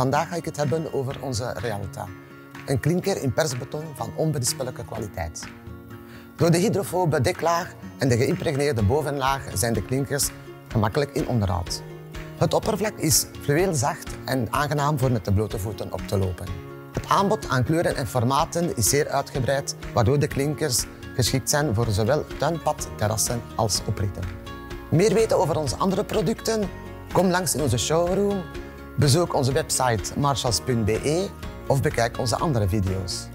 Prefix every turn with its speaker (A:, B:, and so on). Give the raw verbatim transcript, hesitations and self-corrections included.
A: Vandaag ga ik het hebben over onze Realta. Een klinker in persbeton van onberispelijke kwaliteit. Door de hydrofobe deklaag en de geïmpregneerde bovenlaag zijn de klinkers gemakkelijk in onderhoud. Het oppervlak is fluweelzacht en aangenaam voor met de blote voeten op te lopen. Het aanbod aan kleuren en formaten is zeer uitgebreid, waardoor de klinkers geschikt zijn voor zowel tuinpad, terrassen als opritten. Meer weten over onze andere producten? Kom langs in onze showroom, bezoek onze website marshalls punt be of bekijk onze andere video's.